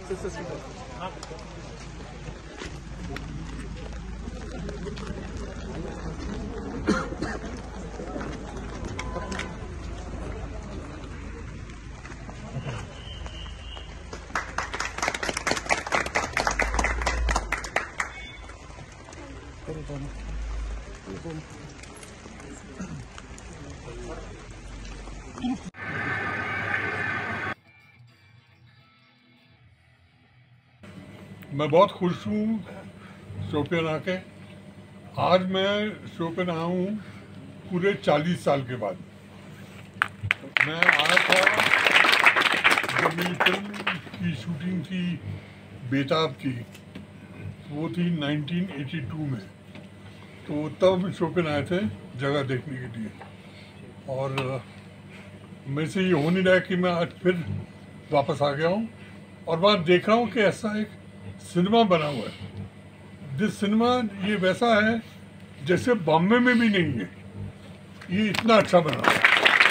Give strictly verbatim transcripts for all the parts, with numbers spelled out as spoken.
मैं बहुत खुश हूँ शोपियान आके। आज मैं शोपियान आया हूँ पूरे चालीस साल के बाद। मैं आया था जब मेरी फिल्म की शूटिंग थी बेताब की, वो थी नाइनटीन एटी टू में। तो तब शोपियान आए थे जगह देखने के लिए, और मेरे से ये हो नहीं रहा कि मैं आज फिर वापस आ गया हूँ और वहाँ देख रहा हूँ कि ऐसा एक सिनेमा बना हुआ है। दिस सिनेमा ये वैसा है जैसे बॉम्बे में भी नहीं है, ये इतना अच्छा बना हुआ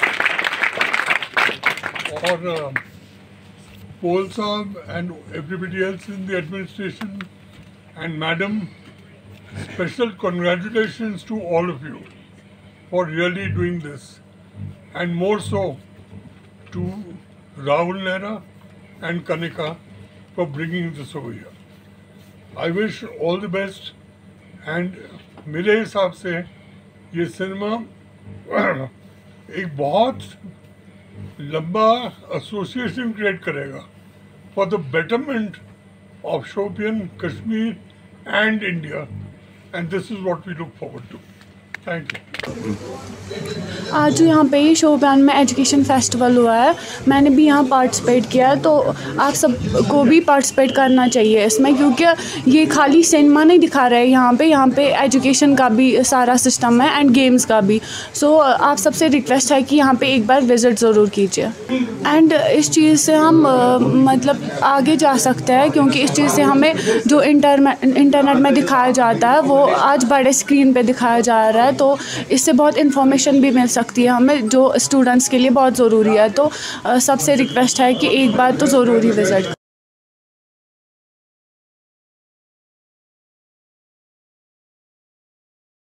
है। और पोल साहब and everybody else in the administration and madam, special congratulations to all of you for really doing this, and more so to Rahul Nehra and Kanika for bringing this over here. I wish all the best, and मेरे हिसाब से ये cinema एक बहुत लंबा association create करेगा for the betterment of Shopian, Kashmir and India. And this is what we look forward to. Thank you. आज जो यहाँ पे शोपियान में एजुकेशन फेस्टिवल हुआ है, मैंने भी यहाँ पार्टिसिपेट किया है, तो आप सबको भी पार्टिसिपेट करना चाहिए इसमें, क्योंकि ये खाली सिनेमा नहीं दिखा रहा है। यहाँ पे यहाँ पे एजुकेशन का भी सारा सिस्टम है एंड गेम्स का भी। सो so, आप सबसे रिक्वेस्ट है कि यहाँ पे एक बार विज़िट ज़रूर कीजिए। एंड इस चीज़ से हम मतलब आगे जा सकते हैं, क्योंकि इस चीज़ से हमें जो इंटर इंटरनेट में दिखाया जाता है वो आज बड़े स्क्रीन पे दिखाया जा रहा है, तो इससे बहुत इन्फॉर्मेशन भी मिल सकती है हमें, जो स्टूडेंट्स के लिए बहुत ज़रूरी है। तो सबसे रिक्वेस्ट है कि एक बार तो ज़रूरी विज़िट